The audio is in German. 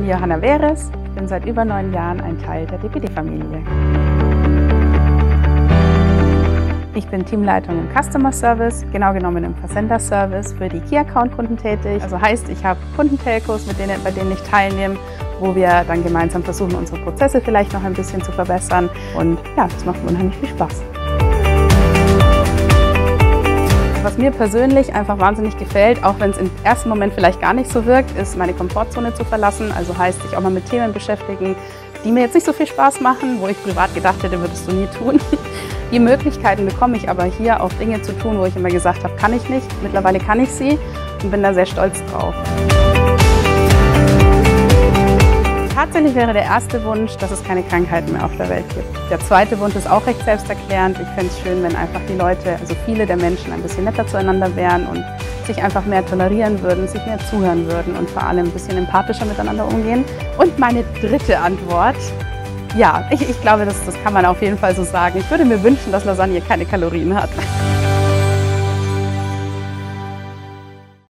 Johanna Weres, ich bin seit über 9 Jahren ein Teil der DPD-Familie. Ich bin Teamleitung im Customer Service, genau genommen im Versender-Service für die Key-Account-Kunden tätig. Also heißt, ich habe Kundentelcos, bei denen ich teilnehme, wo wir dann gemeinsam versuchen, unsere Prozesse vielleicht noch ein bisschen zu verbessern. Und ja, das macht unheimlich viel Spaß. Was mir persönlich einfach wahnsinnig gefällt, auch wenn es im ersten Moment vielleicht gar nicht so wirkt, ist meine Komfortzone zu verlassen. Also heißt, sich auch mal mit Themen beschäftigen, die mir jetzt nicht so viel Spaß machen, wo ich privat gedacht hätte, würdest du nie tun. Die Möglichkeiten bekomme ich aber hier, auch Dinge zu tun, wo ich immer gesagt habe, kann ich nicht. Mittlerweile kann ich sie und bin da sehr stolz drauf. Tatsächlich wäre der erste Wunsch, dass es keine Krankheiten mehr auf der Welt gibt. Der zweite Wunsch ist auch recht selbsterklärend. Ich fände es schön, wenn einfach die Leute, also viele der Menschen, ein bisschen netter zueinander wären und sich einfach mehr tolerieren würden, sich mehr zuhören würden und vor allem ein bisschen empathischer miteinander umgehen. Und meine dritte Antwort, ja, ich glaube, das kann man auf jeden Fall so sagen. Ich würde mir wünschen, dass Lasagne keine Kalorien hat.